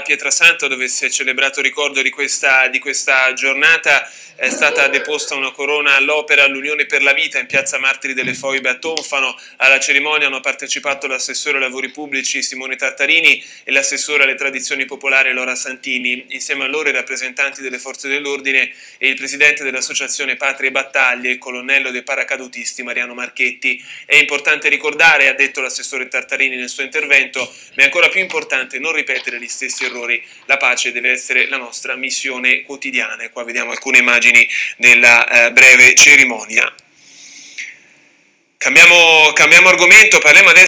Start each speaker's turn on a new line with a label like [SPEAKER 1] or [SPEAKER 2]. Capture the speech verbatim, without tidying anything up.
[SPEAKER 1] a Pietrasanta, dove si è celebrato il ricordo di questa, di questa giornata. È stata deposta una corona all'opera all'Unione per la Vita in piazza Martiri delle Foibe a Tonfano. Alla cerimonia hanno partecipato l'assessore ai lavori pubblici Simone Tartarini e l'assessore alle tradizioni popolari Laura Santini. Insieme a loro i rappresentanti delle forze dell'ordine e il presidente dell'associazione Patrie Battaglie, il colonnello dei paracadutisti Mariano Marchetti. È importante ricordare, ha detto l'assessore Tartarini nel suo intervento, ma è ancora più importante non ripetere gli stessi errori. La pace deve essere la nostra missione quotidiana. E qua vediamo alcune immagini della eh, breve cerimonia. Cambiamo, cambiamo argomento, parliamo adesso